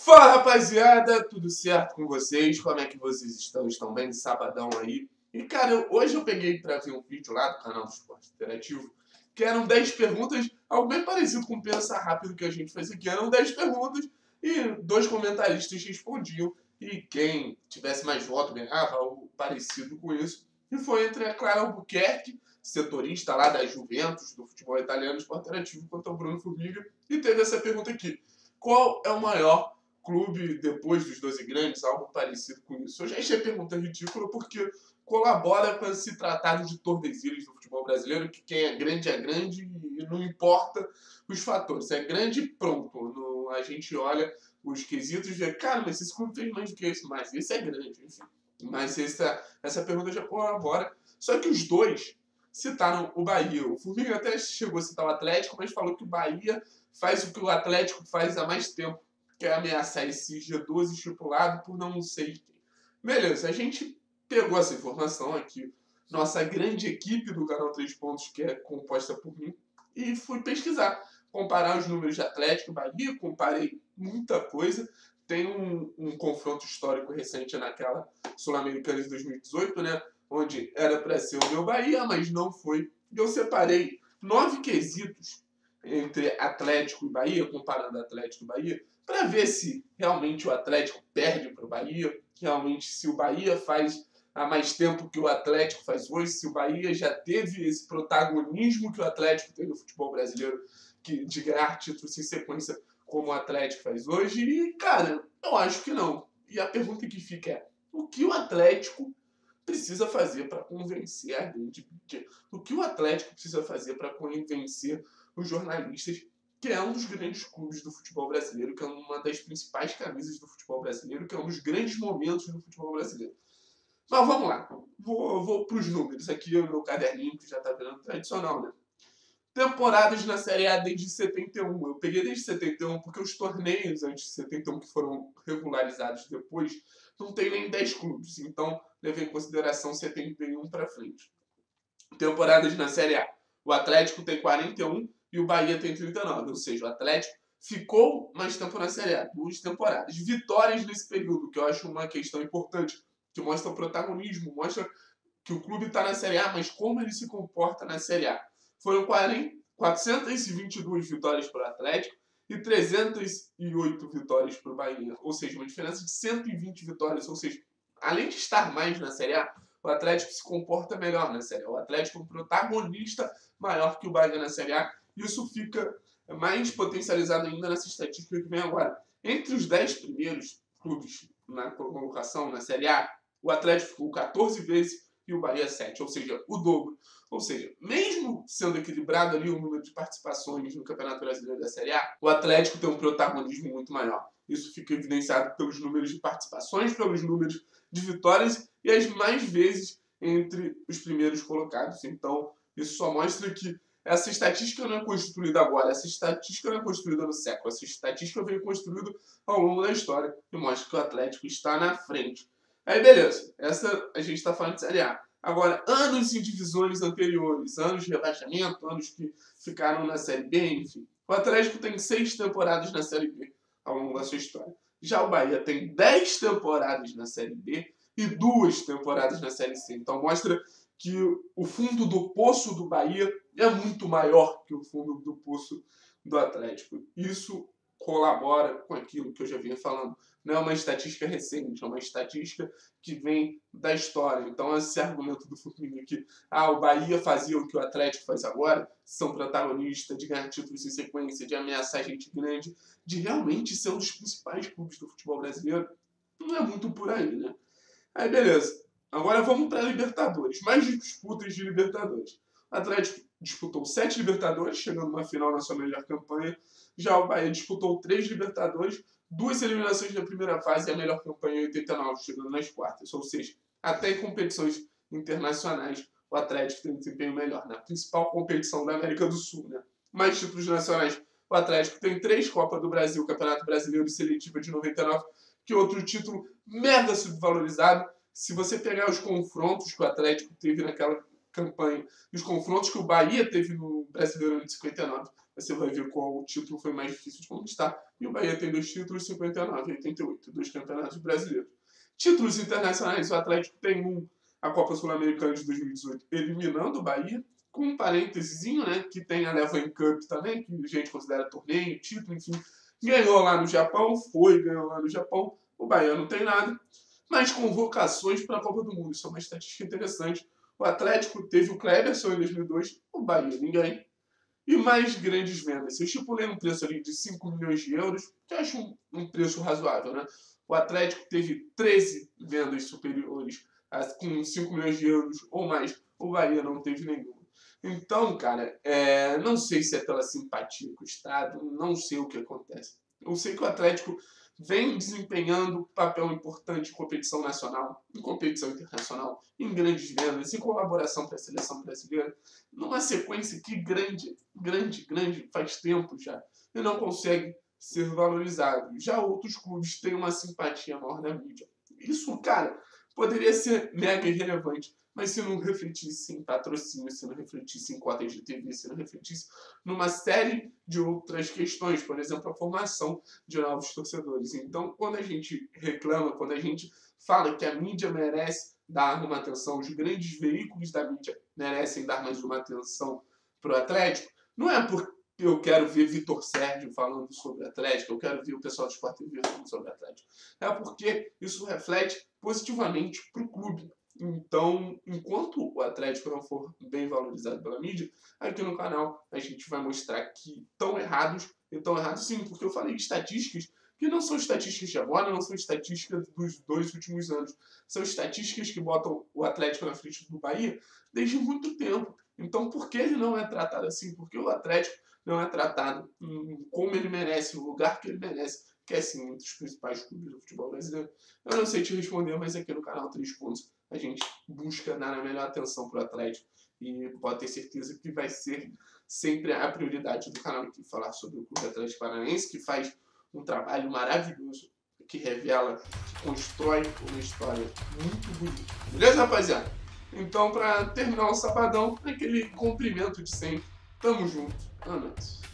Fala, rapaziada, tudo certo com vocês? Como é que vocês estão? Estão bem de sabadão aí? E cara, hoje eu peguei pra ver um vídeo lá do canal do Esporte Interativo, que eram 10 perguntas, algo bem parecido com o Pensa Rápido que a gente faz aqui. Eram 10 perguntas e dois comentaristas respondiam, e quem tivesse mais voto ganhava, algo parecido com isso. E foi entre a Clara Albuquerque, setorista lá da Juventus, do futebol italiano, do Esporte Interativo, contra o Bruno Formiga, e teve essa pergunta aqui: qual é o maior clube depois dos 12 grandes? Algo parecido com isso. Eu já achei a pergunta ridícula porque colabora com esse tratado de Tordesilhas do futebol brasileiro, que quem é grande e não importa os fatores. É grande e pronto. A gente olha os quesitos e vê, cara, mas esse clube fez mais do que isso, mas esse é grande, enfim. Mas essa pergunta já colabora. Só que os dois citaram o Bahia. O Formiga até chegou a citar o Atlético, mas falou que o Bahia faz o que o Atlético faz há mais tempo, que é ameaçar esse G12 estipulado por não sei quem. Beleza, a gente pegou essa informação aqui, nossa grande equipe do canal 3 Pontos, que é composta por mim, e fui pesquisar, comparar os números de Atlético e Bahia, comparei muita coisa. Tem um confronto histórico recente naquela Sul-Americana de 2018, né, onde era para ser o meu Bahia, mas não foi. Eu separei 9 quesitos entre Atlético e Bahia, comparando Atlético e Bahia, para ver se realmente o Atlético perde para o Bahia, realmente se o Bahia faz há mais tempo que o Atlético faz hoje, se o Bahia já teve esse protagonismo que o Atlético tem no futebol brasileiro, de ganhar títulos em sequência como o Atlético faz hoje. E, cara, eu acho que não. E a pergunta que fica é: o que o Atlético precisa fazer para convencer a grande mídia? O que o Atlético precisa fazer para convencer os jornalistas, que é um dos grandes clubes do futebol brasileiro, que é uma das principais camisas do futebol brasileiro, que é um dos grandes momentos do futebol brasileiro? Mas vamos lá, vou para os números. Aqui o meu caderninho, que já está virando tradicional, né? Temporadas na Série A desde 71. Eu peguei desde 71 porque os torneios antes de 71, que foram regularizados depois, não tem nem 10 clubes. Então, levei em consideração 71 para frente. Temporadas na Série A. O Atlético tem 41 e o Bahia tem 39. Ou seja, o Atlético ficou mais tempo na Série A, 2 temporadas. Vitórias nesse período, que eu acho uma questão importante, que mostra o protagonismo, mostra que o clube está na Série A, mas como ele se comporta na Série A. Foram 422 vitórias para o Atlético e 308 vitórias para o Bahia. Ou seja, uma diferença de 120 vitórias. Ou seja, além de estar mais na Série A, o Atlético se comporta melhor na Série A. O Atlético é um protagonista maior que o Bahia na Série A. E isso fica mais potencializado ainda nessa estatística que vem agora. Entre os 10 primeiros clubes na colocação na Série A, o Atlético ficou 14 vezes e o Bahia 7, ou seja, o dobro. Ou seja, mesmo sendo equilibrado ali o número de participações no Campeonato Brasileiro da Série A, o Atlético tem um protagonismo muito maior. Isso fica evidenciado pelos números de participações, pelos números de vitórias e as mais vezes entre os primeiros colocados. Então, isso só mostra que essa estatística não é construída agora, essa estatística não é construída no século, essa estatística veio construída ao longo da história e mostra que o Atlético está na frente. Aí, beleza. Essa a gente está falando de Série A. Agora, anos em divisões anteriores, anos de rebaixamento, anos que ficaram na Série B, enfim. O Atlético tem 6 temporadas na Série B ao longo da sua história. Já o Bahia tem 10 temporadas na Série B e 2 temporadas na Série C. Então mostra que o fundo do poço do Bahia é muito maior que o fundo do poço do Atlético. Isso colabora com aquilo que eu já vinha falando. Não é uma estatística recente, é uma estatística que vem da história. Então, esse argumento do Formiga que o Bahia fazia o que o Atlético faz agora, são protagonistas de ganhar títulos em sequência, de ameaçar gente grande, de realmente ser um dos principais clubes do futebol brasileiro, não é muito por aí, né? Aí, beleza. Agora vamos para a Libertadores. Mais disputas de Libertadores. O Atlético disputou 7 Libertadores, chegando numa final na sua melhor campanha. Já o Bahia disputou 3 Libertadores, 2 eliminações na primeira fase e a melhor campanha em 89, chegando nas quartas. Ou seja, até em competições internacionais, o Atlético tem um desempenho melhor. Na principal competição da América do Sul, né? Mais títulos nacionais. O Atlético tem 3 Copa do Brasil, Campeonato Brasileiro e Seletiva de 99, que é outro título mega subvalorizado. Se você pegar os confrontos que o Atlético teve naquela campanha e os confrontos que o Bahia teve no Brasileiro de 59, você vai ver qual título foi mais difícil de conquistar. E o Bahia tem 2 títulos, 59 e 88, 2 campeonatos brasileiros. Títulos internacionais, o Atlético tem a Copa Sul-Americana de 2018, eliminando o Bahia, com um parênteses, né, que tem a Levan Cup também, que a gente considera torneio, título, enfim. Ganhou lá no Japão, ganhou lá no Japão. O Bahia não tem nada. Mas convocações para a Copa do Mundo, isso é uma estatística interessante. O Atlético teve o Kleberson em 2002, o Bahia ninguém. E mais grandes vendas. Eu estipulei um preço ali de 5 milhões de euros, que eu acho um preço razoável, né? O Atlético teve 13 vendas superiores com 5 milhões de euros ou mais. O Bahia não teve nenhuma. Então, cara, não sei se é pela simpatia com o Estado, não sei o que acontece. Eu sei que o Atlético vem desempenhando papel importante em competição nacional, em competição internacional, em grandes vendas, em colaboração para a seleção brasileira, numa sequência que grande, faz tempo já, e não consegue ser valorizado. Já outros clubes têm uma simpatia maior da mídia. Isso, cara, poderia ser mega irrelevante, mas se não refletisse em patrocínio, se não refletisse em cotas de TV, se não refletisse numa série de outras questões, por exemplo, a formação de novos torcedores. Então, quando a gente reclama, quando a gente fala que a mídia merece dar uma atenção, os grandes veículos da mídia merecem dar mais uma atenção para o Atlético, não é porque eu quero ver Vitor Sérgio falando sobre o Atlético, eu quero ver o pessoal do Sport TV falando sobre o Atlético. É porque isso reflete positivamente para o clube. Então, enquanto o Atlético não for bem valorizado pela mídia, aqui no canal a gente vai mostrar que estão errados, e estão errados sim, porque eu falei de estatísticas que não são estatísticas de agora, não são estatísticas dos 2 últimos anos. São estatísticas que botam o Atlético na frente do Bahia desde muito tempo. Então, por que ele não é tratado assim? Por que o Atlético não é tratado como ele merece, no lugar que ele merece, que é sim um dos principais clubes do futebol brasileiro? Eu não sei te responder, mas aqui no canal 3 Pontos a gente busca dar a melhor atenção para o Atlético e pode ter certeza que vai ser sempre a prioridade do canal aqui, falar sobre o Clube Atlético Paranaense, que faz um trabalho maravilhoso, que revela, que constrói uma história muito bonita. Beleza, rapaziada? Então, para terminar o sabadão, aquele cumprimento de sempre. Tamo junto. Anos.